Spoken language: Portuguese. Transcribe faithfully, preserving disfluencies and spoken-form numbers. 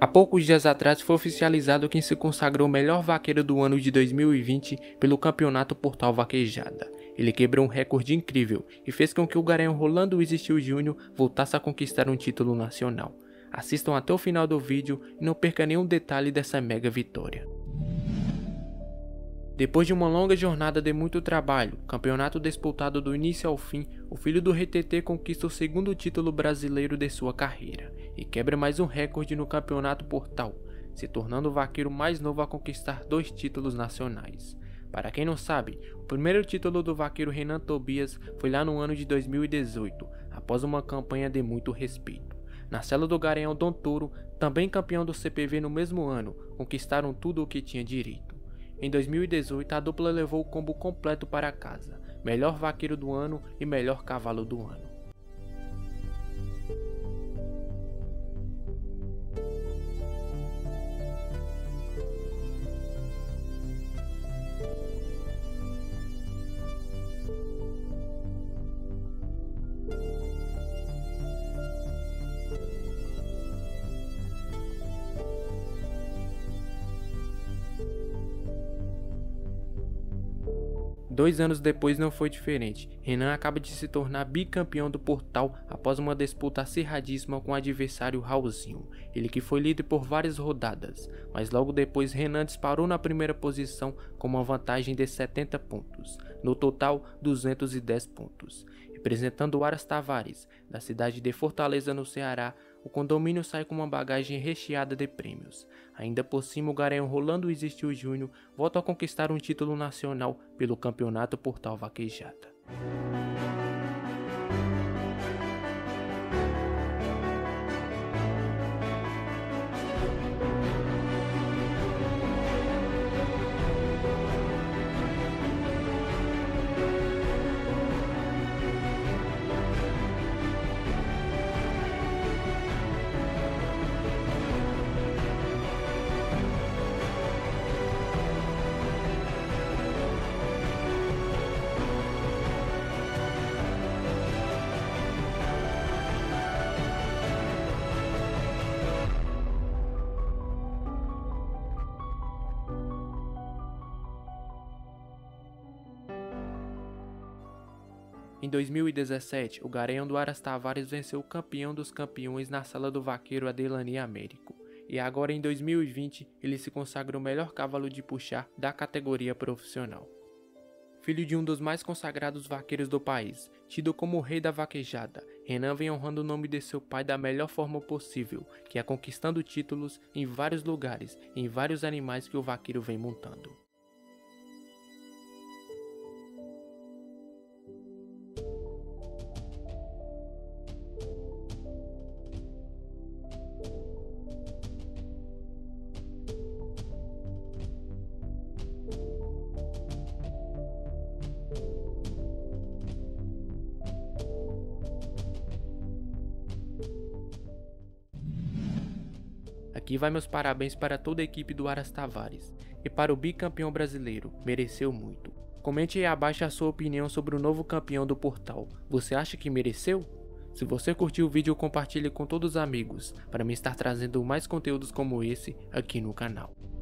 Há poucos dias atrás foi oficializado quem se consagrou o melhor vaqueiro do ano de dois mil e vinte pelo campeonato Portal Vaquejada. Ele quebrou um recorde incrível e fez com que o garanhão Rolando Wizzy Steel Júnior voltasse a conquistar um título nacional. Assistam até o final do vídeo e não perca nenhum detalhe dessa mega vitória. Depois de uma longa jornada de muito trabalho, campeonato disputado do início ao fim, o filho do R T T conquista o segundo título brasileiro de sua carreira e quebra mais um recorde no campeonato Portal, se tornando o vaqueiro mais novo a conquistar dois títulos nacionais. Para quem não sabe, o primeiro título do vaqueiro Renan Tobias foi lá no ano de dois mil e dezoito, após uma campanha de muito respeito. Na cela do garanhão Dom Toro, também campeão do C P V no mesmo ano, conquistaram tudo o que tinha direito. Em dois mil e dezoito, a dupla levou o combo completo para casa, melhor vaqueiro do ano e melhor cavalo do ano. Dois anos depois não foi diferente. Renan acaba de se tornar bicampeão do Portal após uma disputa acirradíssima com o adversário Raulzinho, ele que foi líder por várias rodadas, mas logo depois Renan disparou na primeira posição com uma vantagem de setenta pontos, no total duzentos e dez pontos. Representando o Aras Tavares, da cidade de Fortaleza no Ceará, o condomínio sai com uma bagagem recheada de prêmios. Ainda por cima, o garanhão Rolando Wizzy Steel Júnior volta a conquistar um título nacional pelo campeonato Portal Vaquejada. Em dois mil e dezessete, o garanhão do Aras Tavares venceu o campeão dos campeões na sala do vaqueiro Adelani Américo. E agora em dois mil e vinte, ele se consagra o melhor cavalo de puxar da categoria profissional. Filho de um dos mais consagrados vaqueiros do país, tido como o rei da vaquejada, Renan vem honrando o nome de seu pai da melhor forma possível, que é conquistando títulos em vários lugares e em vários animais que o vaqueiro vem montando. Aqui vai meus parabéns para toda a equipe do Aras Tavares e para o bicampeão brasileiro, mereceu muito. Comente aí abaixo a sua opinião sobre o novo campeão do Portal, você acha que mereceu? Se você curtiu o vídeo, compartilhe com todos os amigos, para me estar trazendo mais conteúdos como esse aqui no canal.